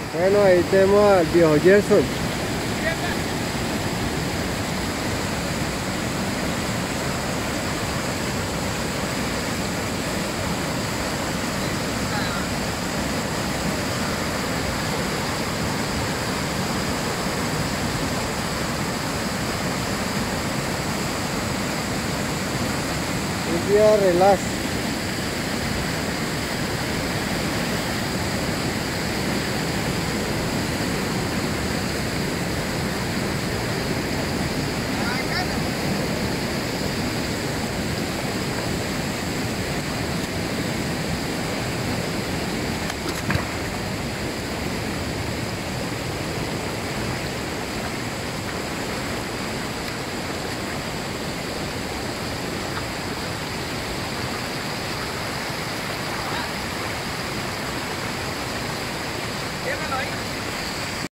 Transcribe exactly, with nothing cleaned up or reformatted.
Bueno, ahí tenemos al viejo Gerson. Un día relax. Déjalo ahí.